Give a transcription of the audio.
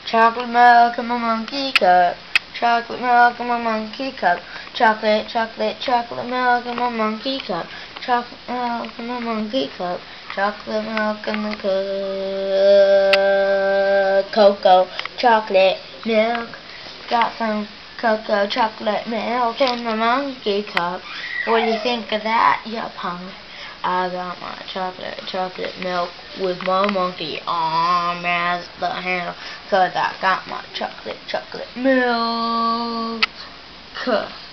Chocolate milk in my monkey cup. Chocolate milk in my monkey cup. Chocolate, chocolate, chocolate milk in my monkey cup. Chocolate milk in my monkey cup. Chocolate milk in the cup. Cocoa, chocolate milk. Got some cocoa chocolate milk in my monkey cup. What do you think of that, you punk? I got my chocolate milk with my monkey arm as the handle, 'cause I got my chocolate milk.